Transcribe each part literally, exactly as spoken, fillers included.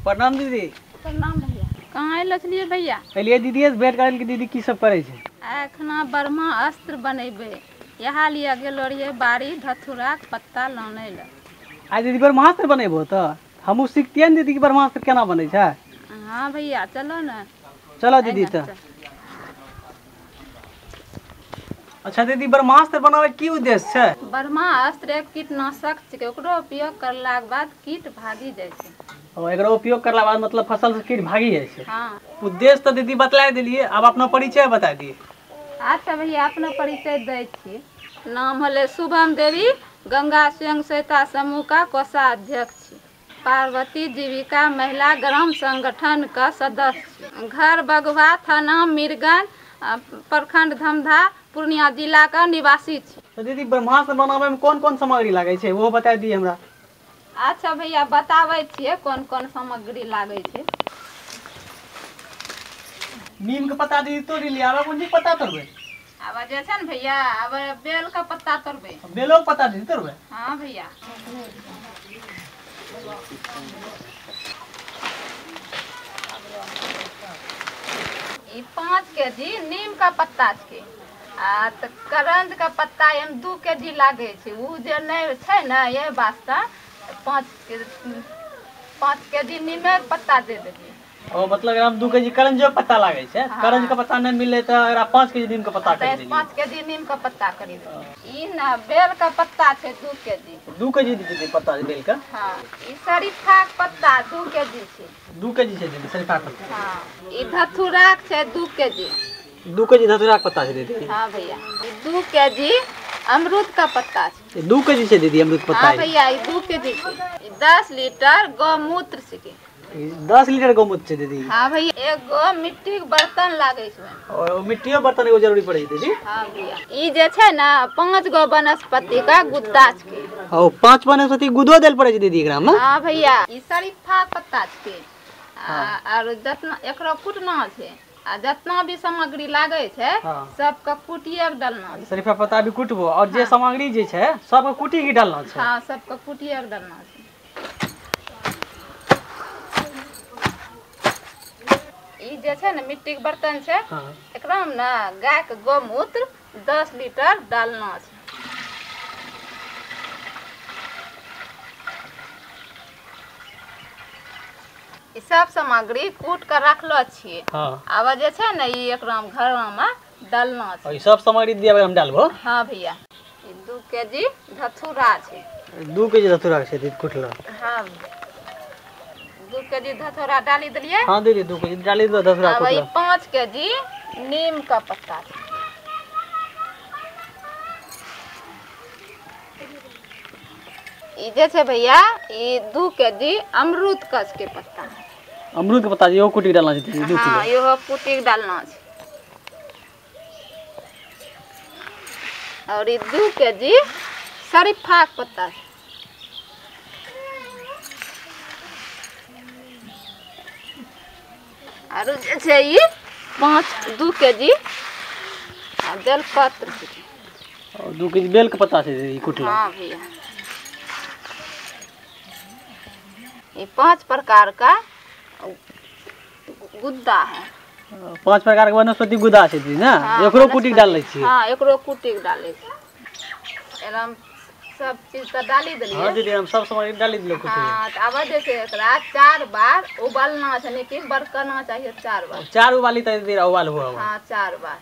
प्रणाम दीदी। प्रणाम भैया। कहाँ आयल छलिए भैया? अलिए दीदी भेंट करल की दीदी की सब करे छे? एखना ब्रह्मा अस्त्र बनेबे यहाँ लिए गेलो रहिए बाड़ी धतूरा के पत्ता लाने ले। आज दीदी ब्रह्मास्त्र बनेबो त हमहू सीखतिए न दीदी की ब्रह्मास्त्र केना बने छे। हाँ भैया चलो न। चलो दीदी त। अच्छा दीदी ब्रह्मास्त्र बनावे की उद्देश्य छे? ब्रह्मास्त्र एक कीटनाशक छे, ओकरो उपयोग करला के बाद कीट भागी जाय छे। और एकरो उपयोग करला बाद मतलब फसल से कीट भागी जाय छे। हाँ। उद्देश्य तो दीदी बतला दिलिए, अब अपना परिचय बता दिए। अच्छा भैया अपना परिचय दै छी। नाम हले शुभम देवी, गंगा स्वयं सहायता समूह का कोषाध्यक्ष छी। पार्वती जीविका महिला ग्राम संगठन का सदस्य। घर बगवा, थाना मीरगंज, प्रखंड धमधा, पूर्णिया जिला का निवासी छी। तो दीदी ब्रह्मास्त्र बनावे में कौन कौन सामग्री लागे छे वो बता दिए हमरा। अच्छा भैया बतावे छिए कौन कौन सामग्री लागे छे। नीम के पत्ता दीदी तोड़ लिया, अब कौन चीज पत्ता तोड़बे? अब जे छे न भैया अब बेल का पत्ता तोड़बे। बेलो के पत्ता दीदी तोड़बे? हाँ भैया। ई पाँच के जी नीम का पत्ता छे। आ त करंज का पत्ता एम दू के जी लागे छे। उ जे नहीं छे न ये वास्ता पाँच के पाँच के जी नीम के पत्ता दे देबे। ओ मतलब हम दू के जी करंज के पत्ता लागे छे। हाँ। करंज का पत्ता नहीं मिले तो एकरा पाँच के जी नीम का पत्ता कर दे। पाँच के जी नीम का पत्ता करी दे। ई न बेल का पत्ता छे दू के जी। दू के जी दीदी पत्ता बेल का? हां। ई शरीफा के पत्ता दू के जी छे। दू के जी छे दीदी शरीफा के पत्ता? हां। ई धतूरा के छे दू के जी। दू के जी धतूरा के पत्ता छे दीदी? हां भैया। ई दू के जी अमरूद का पत्ता छे। दू के जी छे दीदी अमरूद पत्ता? हां भैया ई दू के जी छे। ई दस लीटर गौमूत्र छे। दस लीटर गौमूत्र छे दीदी? हाँ भैया। एगो मिट्टी के बर्तन लागे छे। और मिट्टियो बर्तन एगो जरूरी पड़े दीदी? हाँ भैया। ई जे छे ना पांच गो वनस्पति का गुद्दा छे। और पांच वनस्पति गुदो देल पड़े दीदी एकरा में? हां भैया। ई शरीफा पत्ता छे। और जतना एकरो कुटना छे आ जतना भी सामग्री लागे छे। हाँ। सब का कुटिए के डालना छे। शरीफा पत्ता भी कुटबो और हाँ। जे सामग्री जे छे सब का कुटी के डालना छे। हां सब का कुटिए के डालना छे। ई जे छे ना मिट्टी के बर्तन छे। हाँ। एकरा में ना गाय के गौमूत्र दस लीटर डालना छे। ई सब सामग्री कूट कर रखलो छिए। हाँ। अब जे छे ना ई एकरा में घर में डालना छे। और ई सब सामग्री दिया हम डालबो? हां भैया। ई दू के जी धतूरा छे। दू के जी धतूरा छे दीदी कुटलो? हां। दू के जी धतूरा डाली दिलिए? हाँ दीदी दू के जी डाली दो धतूरा कुटलो। अब ई पाँच के जी नीम का पत्ता छे। ई जे छे भैया ई दू के जी अमरूद कस के पत्ता। अमरूद के पत्ता यो कुटी डालना छे दू किलो? हां यो कुटी डालना छे। और ई दू के जी शरीफा के पत्ता छे। आरो जे छे ई पाँच दू के जी बेल पत्र छे। और दू के जी बेल के पत्ता छे ई कुटला? हां भैया। ये पांच प्रकार का गुद्दा है। पांच प्रकार के वनस्पति गुद्दा छे दी ना? हाँ, एकरो कुटी डाल लै छी? हां एकरो कुटी डाले छी। एकदम सब चीज त डाली देलिए? हां दीदी हम सब सामग्री डाली दिलो कुटी। हां त अब जे छे एकरा चार बार उबालना छे ने कि बरकना चाहिए चार बार? चार उबाली त दीदी उबाल हुआ। हां चार बार।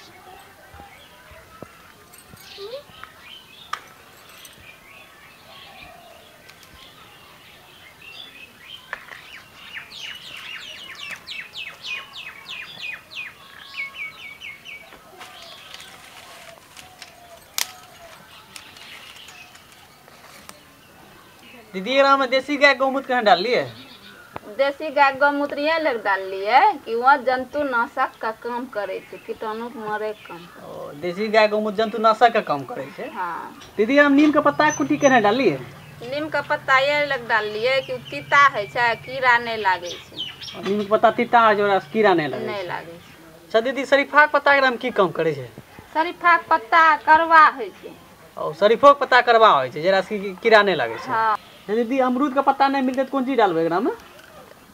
दीदी एकरा में देसी गाय गौमूत्र कहाँ डाल लिए? देसी गाय गौमूत्र ये लग डाल लिए कि वह जंतुनाशक का काम करे छे, कीटाणु मारे काम। ओ देसी गाय गौमूत्र जंतुनाशक का काम करे छे? हां। दीदी हम नीम का पत्ता कुटी केना डाल लिए? नीम का पत्ता ये लग डाल लिए कि तीता है छे, कीड़ा नहीं लागे छे। नीम का पत्ता तीता है जोरा कीड़ा नहीं लागे? नहीं लागे। अच्छा दीदी शरीफा के पत्ता एकरा में की काम करे छे? शरीफा के पत्ता करवा है छे। और शरीफो के पत्ता करवा है छे जेरा से कीड़ा नहीं लागे छे। हां। दीदी अमरूद का पत्ता नहीं मिलते तो कौन चीज डालबे एकरा में?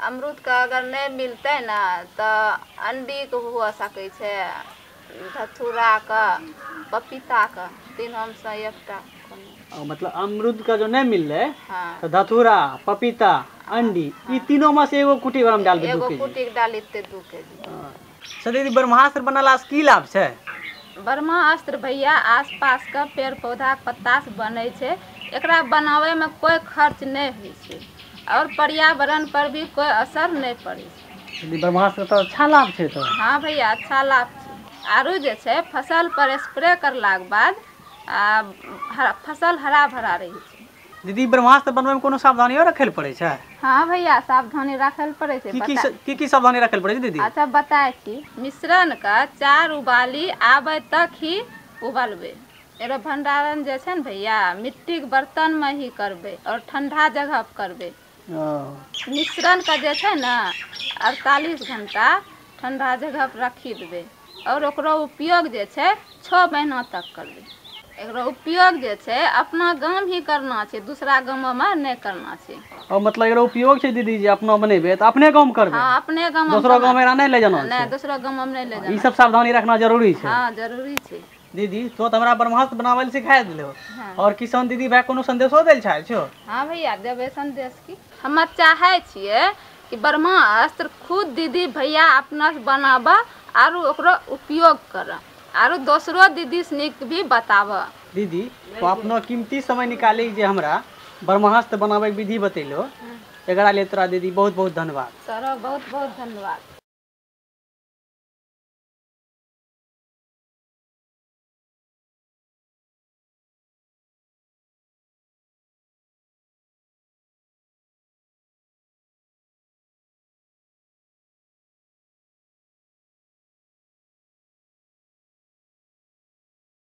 अमरूद का अगर नहीं मिलते ना तो अंडी के हो सके छे, धतूरा का, पपीता का, तीनों में से एकटा। मतलब अमरूद का जो नहीं मिल रहे हाँ। तो धतूरा, पपीता, अंडी, ये तीनों में से एगो कुटी में डाल के एगो कुटी डाल देते दू केजी। अच्छा दीदी ब्रह्मास्त्र बनला से की लाभ छे? ब्रह्मास्त्र भैया आसपास का पेड़ पौधा के पत्ता से बने छे, एकरा बनावे में कोई खर्च नहीं हुई छे और पर्यावरण पर भी कोई असर नहीं पड़े छे। दीदी ब्रह्मास्त्र तो अच्छा लाभ छे तो। हाँ भैया अच्छा लाभ छे। आरु जे छे फसल पर स्प्रे करला के बाद आ, हरा, फसल हरा भरा रही छे। दीदी ब्रह्मास्त्र बनवे में कोनो सावधानियों रखे पड़े छे? हाँ भैया सावधानी रखे पड़े छे। की की की की सावधानी रखे पड़े छे दीदी? अच्छा बताए छी, मिश्रण का चार उबाली आवे तक ही उबालबे। एरो भंडारण जे छे न भैया मिट्टी के बर्तन में ही करबे और ठंडा जगह पर करबे। मिश्रण का जे छे ना अड़तालीस घंटा ठंडा जगह पर रखी देबे और ओकरो उपयोग जे छे छह महीना तक करबे। एकरो उपयोग जे छे अपना गांव ही करना छे, दूसरा गांव में नहीं करना छे। और मतलब एकरो उपयोग छे दीदी जे अपना बनेबे त अपने गांव में करबे? हां अपने गांव में। दूसरा गांव में नहीं ले जाना छे? नहीं दूसरा गांव में नहीं ले जाना। ई सब सावधानी रखना जरूरी छे। हां जरूरी छे। दीदी तो हमरा ब्रह्मास्त्र बनावे सिखा दिलो। हाँ। और किसान दीदी भाई कोनो संदेशो देल चाहे छो? हाँ भैया देवे संदेश की। हम चाहे छिए कि ब्रह्मास्त्र खुद दीदी भैया अपना से बनाबा और ओकरो उपयोग कर और दूसरो दीदी सनिक भी बतावा। दीदी तो अपना कीमती समय निकाले जे हमरा ब्रह्मास्त्र बनावे के विधि बतेलो, एकरा लिए तोरा दीदी बहुत बहुत धन्यवाद। सर बहुत बहुत धन्यवाद।